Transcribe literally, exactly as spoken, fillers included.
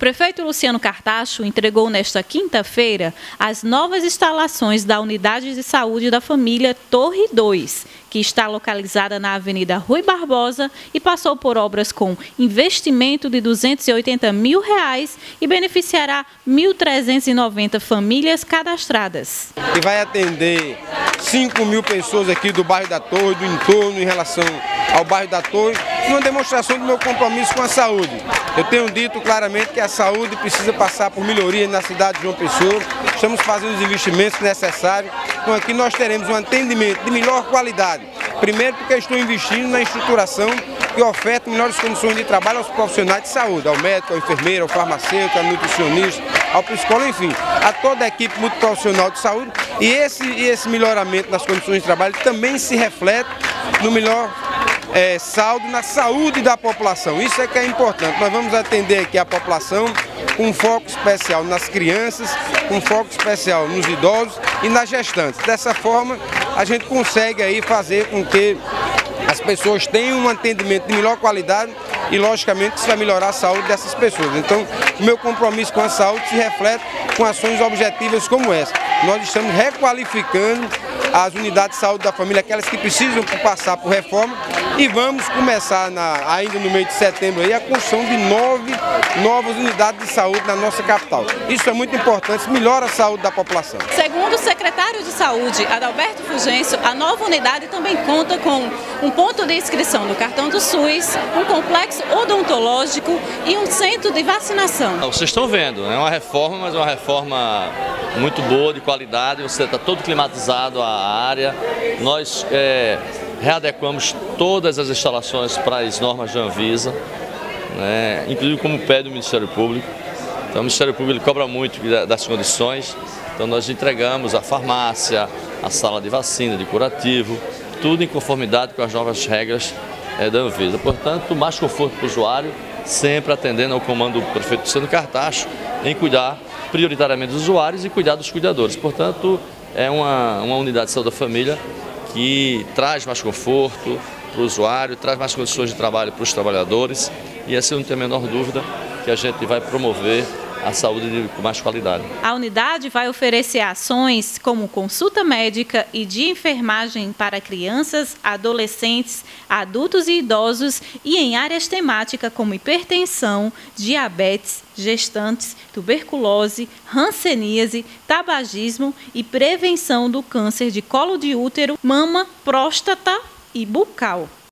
prefeito Luciano Cartacho entregou nesta quinta-feira as novas instalações da Unidade de Saúde da Família Torre dois, que está localizada na Avenida Rui Barbosa e passou por obras com investimento de duzentos e oitenta mil reais e beneficiará mil trezentas e noventa famílias cadastradas. E vai atender cinco mil pessoas aqui do bairro da Torre, do entorno, em relação ao bairro da Torre, uma demonstração do meu compromisso com a saúde. Eu tenho dito claramente que a saúde precisa passar por melhorias na cidade de João Pessoa. Estamos fazendo os investimentos necessários. Então aqui nós teremos um atendimento de melhor qualidade. Primeiro porque eu estou investindo na estruturação que oferta melhores condições de trabalho aos profissionais de saúde, ao médico, ao enfermeiro, ao farmacêutico, ao nutricionista, ao psicólogo, enfim, a toda a equipe multiprofissional de saúde. E esse, e esse melhoramento nas condições de trabalho também se reflete no melhor É, saldo na saúde da população. Isso é que é importante. Nós vamos atender aqui a população com um foco especial nas crianças, com um foco especial nos idosos e nas gestantes. Dessa forma, a gente consegue aí fazer com que as pessoas tenham um atendimento de melhor qualidade e, logicamente, isso vai melhorar a saúde dessas pessoas. Então, o meu compromisso com a saúde se reflete com ações objetivas como essa. Nós estamos requalificando as unidades de saúde da família, aquelas que precisam passar por reforma, e vamos começar na, ainda no mês de setembro aí, a construção de nove novas unidades de saúde na nossa capital. Isso é muito importante, isso melhora a saúde da população. Segundo o secretário de Saúde, Adalberto Fulgêncio, a nova unidade também conta com um ponto de inscrição no cartão do SUS, um complexo odontológico e um centro de vacinação. Vocês estão vendo, é uma reforma, mas é uma reforma muito boa, de qualidade, você está todo climatizado a área. Nós é, readequamos todas as instalações para as normas da Anvisa, né, inclusive como pede o Ministério Público. Então o Ministério Público cobra muito das condições, então nós entregamos a farmácia, a sala de vacina, de curativo, tudo em conformidade com as novas regras é, da Anvisa. Portanto, mais conforto para o usuário, sempre atendendo ao comando do prefeito Luciano Cartacho em cuidar prioritariamente dos usuários e cuidar dos cuidadores. Portanto, é uma, uma unidade de saúde da família que traz mais conforto para o usuário, traz mais condições de trabalho para os trabalhadores, e essa não tem a menor dúvida que a gente vai promover a saúde de, com mais qualidade. A unidade vai oferecer ações como consulta médica e de enfermagem para crianças, adolescentes, adultos e idosos, e em áreas temáticas como hipertensão, diabetes, gestantes, tuberculose, hanseníase, tabagismo e prevenção do câncer de colo de útero, mama, próstata e bucal.